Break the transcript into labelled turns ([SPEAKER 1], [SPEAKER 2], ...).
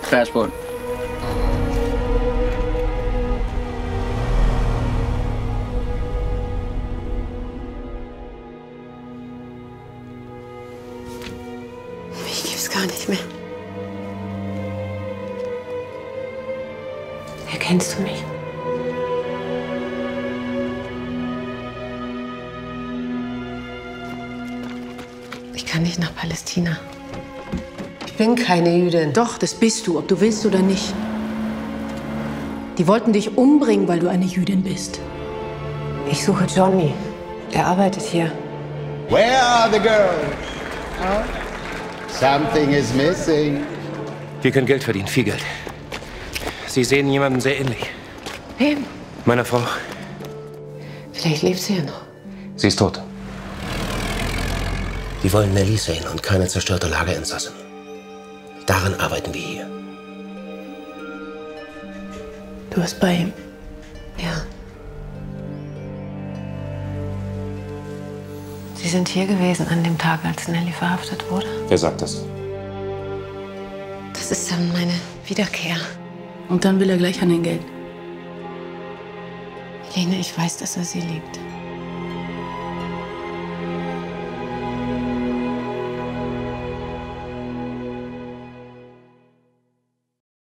[SPEAKER 1] Passport.
[SPEAKER 2] Ich gibt's gar nicht mehr. Erkennst du mich? Ich kann nicht nach Palästina. Ich bin keine Jüdin.
[SPEAKER 3] Doch, das bist du, ob du willst oder nicht. Die wollten dich umbringen, weil du eine Jüdin bist.
[SPEAKER 2] Ich suche Johnny. Er arbeitet hier.
[SPEAKER 4] Where are the girls? Huh? Something is missing.
[SPEAKER 5] Wir können Geld verdienen, viel Geld. Sie sehen jemanden sehr ähnlich.
[SPEAKER 2] Wem?
[SPEAKER 5] Meiner Frau.
[SPEAKER 2] Vielleicht lebt sie ja noch.
[SPEAKER 5] Sie ist tot.
[SPEAKER 6] Wir wollen Nellie sehen und keine zerstörte Lagerinsassin. Daran arbeiten wir hier.
[SPEAKER 3] Du bist bei ihm.
[SPEAKER 2] Ja. Sie sind hier gewesen an dem Tag, als Nellie verhaftet wurde?
[SPEAKER 5] Wer sagt das?
[SPEAKER 2] Das ist dann meine Wiederkehr.
[SPEAKER 3] Und dann will er gleich an dein Geld.
[SPEAKER 2] Helene, ich weiß, dass er sie liebt.